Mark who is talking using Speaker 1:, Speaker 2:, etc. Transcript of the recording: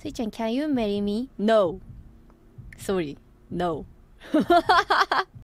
Speaker 1: Sui-chan, can you marry me? No. Sorry, no.